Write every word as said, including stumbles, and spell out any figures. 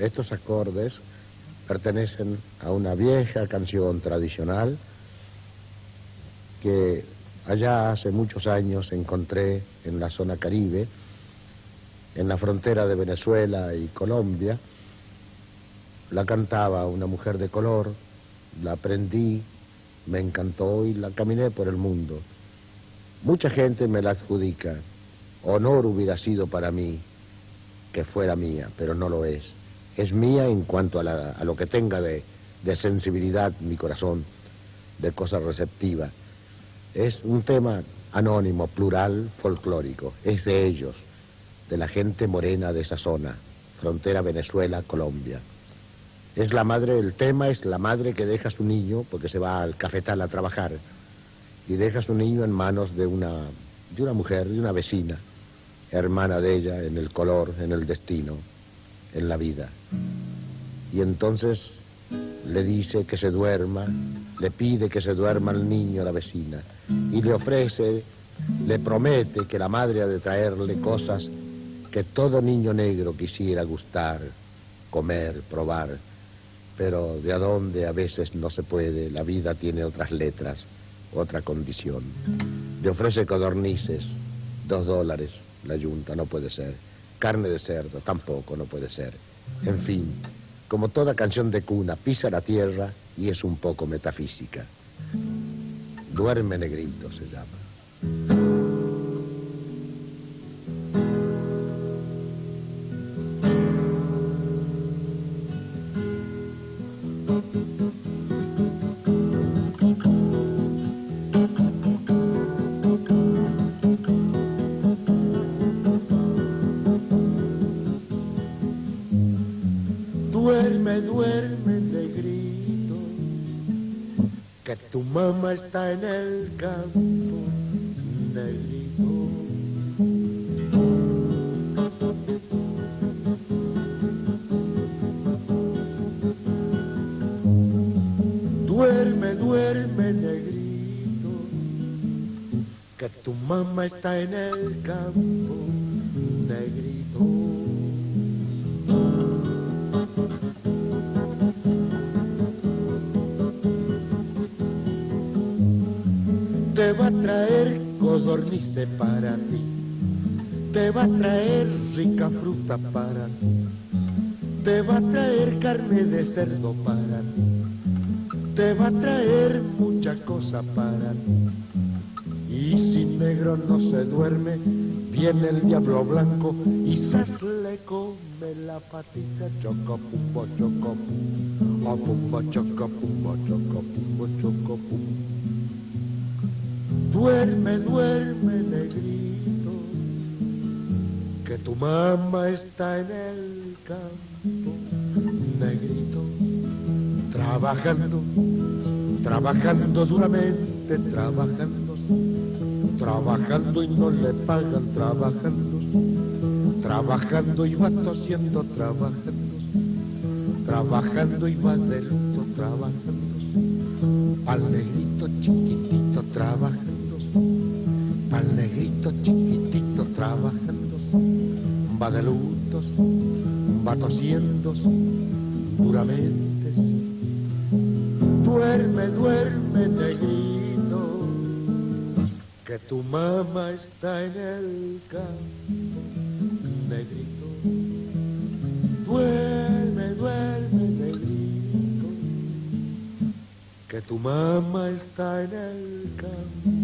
Estos acordes pertenecen a una vieja canción tradicional que allá hace muchos años encontré en la zona Caribe, en la frontera de Venezuela y Colombia. La cantaba una mujer de color, la aprendí, me encantó y la caminé por el mundo. Mucha gente me la adjudica. Honor hubiera sido para mí que fuera mía, pero no lo es. Es mía en cuanto a, la, a lo que tenga de, de sensibilidad mi corazón, de cosa receptiva. Es un tema anónimo, plural, folclórico. Es de ellos, de la gente morena de esa zona, frontera Venezuela-Colombia. Es la madre, el tema es la madre que deja a su niño, porque se va al cafetal a trabajar, y deja a su niño en manos de una, de una mujer, de una vecina, hermana de ella, en el color, en el destino, en la vida. Y entonces le dice que se duerma, le pide que se duerma al niño a la vecina, y le ofrece, le promete que la madre ha de traerle cosas que todo niño negro quisiera gustar, comer, probar, pero de a dónde a veces no se puede, la vida tiene otras letras, otra condición. Le ofrece codornices, dos dólares, la yunta, no puede ser. Carne de cerdo, tampoco, no puede ser. En fin, como toda canción de cuna, pisa la tierra y es un poco metafísica. Duerme negrito se llama. Duerme, duerme, negrito, que tu mamá está en el campo, negrito. Duerme, duerme, negrito, que tu mamá está en el campo, negrito. Te va a traer codornices para ti, te va a traer rica fruta para ti, te va a traer carne de cerdo para ti, te va a traer muchas cosas para ti. Y si negro no se duerme, viene el diablo blanco y sas le come la patita. Chocopumbo, chocopum, a pumbo, chocopumbo, chocopumbo, chocopum. Duerme, duerme, negrito, que tu mamá está en el campo, negrito, trabajando, trabajando duramente, trabajando, trabajando y no le pagan, trabajando, trabajando y va tosiendo, trabajando, trabajando y va de luto, trabajando, al negrito chiquitito, trabajando. Pa'l negrito chiquitito trabajando, va de lutos, va tosiendo duramente. Duerme, duerme, negrito, que tu mamá está en el campo, negrito. Duerme, duerme, negrito, que tu mamá está en el campo.